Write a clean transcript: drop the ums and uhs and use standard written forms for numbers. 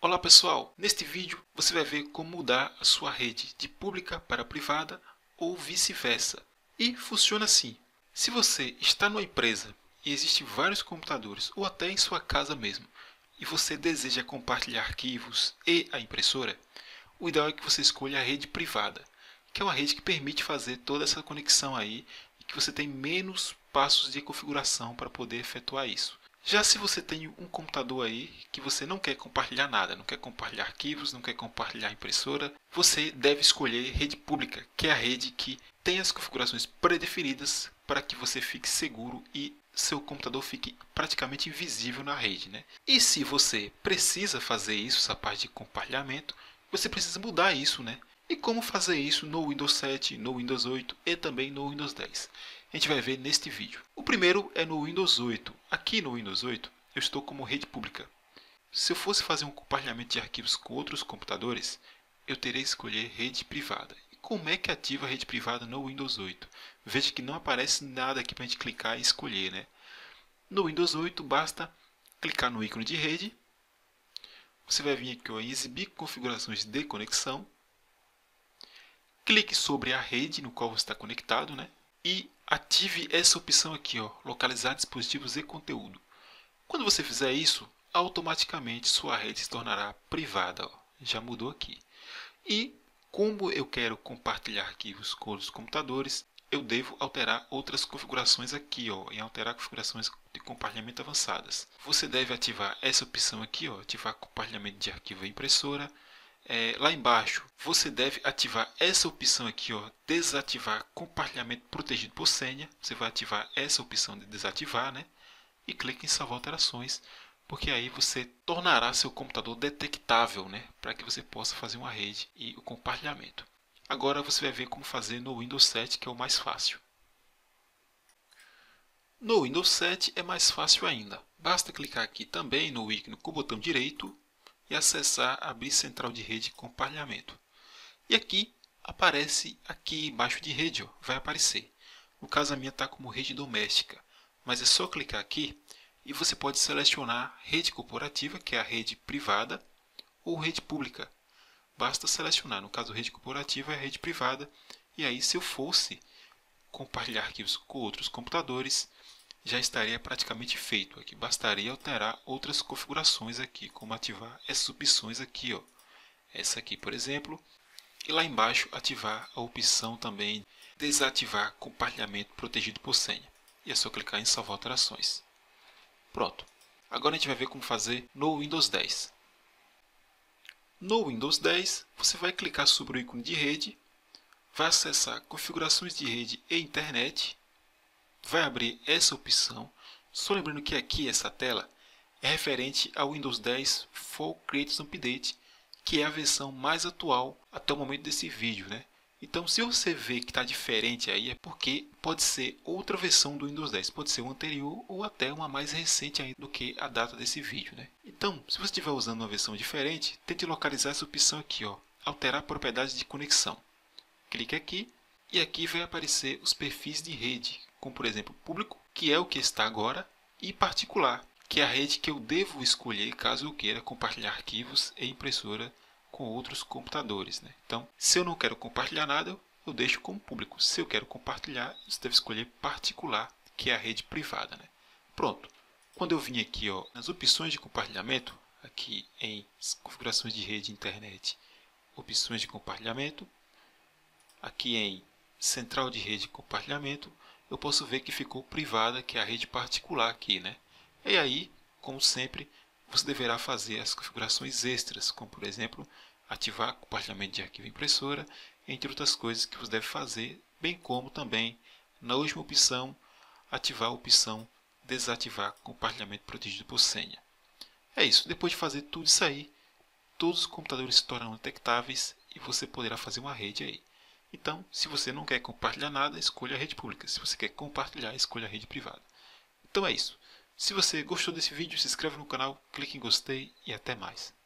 Olá pessoal, neste vídeo você vai ver como mudar a sua rede de pública para privada ou vice-versa. E funciona assim: se você está numa empresa e existem vários computadores ou até em sua casa mesmo, e você deseja compartilhar arquivos e a impressora, o ideal é que você escolha a rede privada, que é uma rede que permite fazer toda essa conexão aí e que você tem menos passos de configuração para poder efetuar isso. Já se você tem um computador aí que você não quer compartilhar nada, não quer compartilhar arquivos, não quer compartilhar impressora, você deve escolher rede pública, que é a rede que tem as configurações pré-definidas para que você fique seguro e seu computador fique praticamente invisível na rede, né? E se você precisa fazer isso, essa parte de compartilhamento, você precisa mudar isso, né? E como fazer isso no Windows 7, no Windows 8 e também no Windows 10. A gente vai ver neste vídeo. O primeiro é no Windows 8. Aqui no Windows 8 eu estou como rede pública. Se eu fosse fazer um compartilhamento de arquivos com outros computadores, eu teria que escolher rede privada. E como é que ativa a rede privada no Windows 8? Veja que não aparece nada aqui para a gente clicar e escolher, né? No Windows 8 basta clicar no ícone de rede. Você vai vir aqui em exibir configurações de conexão. Clique sobre a rede no qual você está conectado, né? E ative essa opção aqui, ó, localizar dispositivos e conteúdo. Quando você fizer isso, automaticamente sua rede se tornará privada. Ó. Já mudou aqui. E como eu quero compartilhar arquivos com outros computadores, eu devo alterar outras configurações aqui, ó, em alterar configurações de compartilhamento avançadas. Você deve ativar essa opção aqui, ó, ativar compartilhamento de arquivo e impressora. Lá embaixo, você deve ativar essa opção aqui, ó, desativar compartilhamento protegido por senha. Você vai ativar essa opção de desativar, né? E clique em salvar alterações, porque aí você tornará seu computador detectável, né? Para que você possa fazer uma rede e o compartilhamento. Agora você vai ver como fazer no Windows 7, que é o mais fácil. No Windows 7 é mais fácil ainda. Basta clicar aqui também no ícone com o botão direito e acessar abrir central de rede e compartilhamento. E aqui aparece aqui embaixo de rede, ó, vai aparecer. No caso a minha está como rede doméstica, mas é só clicar aqui e você pode selecionar rede corporativa, que é a rede privada, ou rede pública. Basta selecionar, no caso rede corporativa é a rede privada, e aí se eu fosse compartilhar arquivos com outros computadores, já estaria praticamente feito. Aqui bastaria alterar outras configurações aqui, como ativar essas opções aqui, ó. Essa aqui, por exemplo, e lá embaixo ativar a opção também desativar compartilhamento protegido por senha. E é só clicar em salvar alterações. Pronto. Agora a gente vai ver como fazer no Windows 10. No Windows 10, você vai clicar sobre o ícone de rede, vai acessar configurações de rede e internet, vai abrir essa opção. Só lembrando que aqui essa tela é referente ao Windows 10 Fall Creators Update, que é a versão mais atual até o momento desse vídeo, né? Então, se você vê que está diferente aí, é porque pode ser outra versão do Windows 10. Pode ser uma anterior ou até uma mais recente ainda do que a data desse vídeo, né? Então, se você estiver usando uma versão diferente, tente localizar essa opção aqui, ó, alterar propriedades de conexão. Clique aqui e aqui vai aparecer os perfis de rede, como por exemplo público, que é o que está agora, e particular, que é a rede que eu devo escolher caso eu queira compartilhar arquivos e impressora com outros computadores, né? Então, se eu não quero compartilhar nada, eu deixo como público. Se eu quero compartilhar, você deve escolher particular, que é a rede privada, né? Pronto. Quando eu vim aqui, ó, nas opções de compartilhamento, aqui em configurações de rede e internet, opções de compartilhamento, aqui em central de rede e compartilhamento, eu posso ver que ficou privada, que é a rede particular aqui, né? E aí, como sempre, você deverá fazer as configurações extras, como por exemplo, ativar compartilhamento de arquivo impressora, entre outras coisas que você deve fazer, bem como também, na última opção, ativar a opção desativar compartilhamento protegido por senha. É isso, depois de fazer tudo isso aí, todos os computadores se tornarão detectáveis e você poderá fazer uma rede aí. Então, se você não quer compartilhar nada, escolha a rede pública. Se você quer compartilhar, escolha a rede privada. Então é isso. Se você gostou desse vídeo, se inscreve no canal, clique em gostei e até mais.